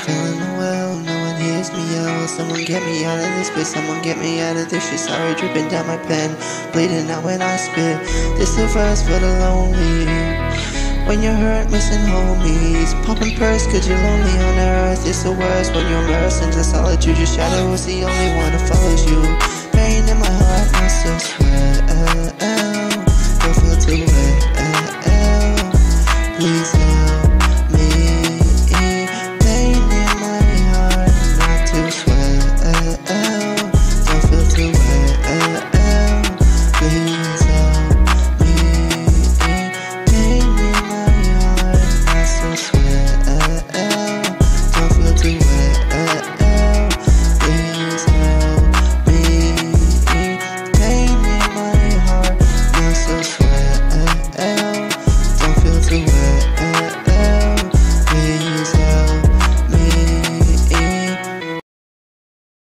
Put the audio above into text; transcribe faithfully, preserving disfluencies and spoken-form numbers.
feeling well, no one hears me yell. Someone get me out of this place, someone get me out of this shit. Sorry, dripping down my pen, bleeding out when I spit. This the verse for the lonely. When you're hurt, missing homies, popping purse cause you're lonely on earth. It's the worst when you're immersed into solitude. Your shadow is the only one that follows you. Pain in my heart, muscles sweat.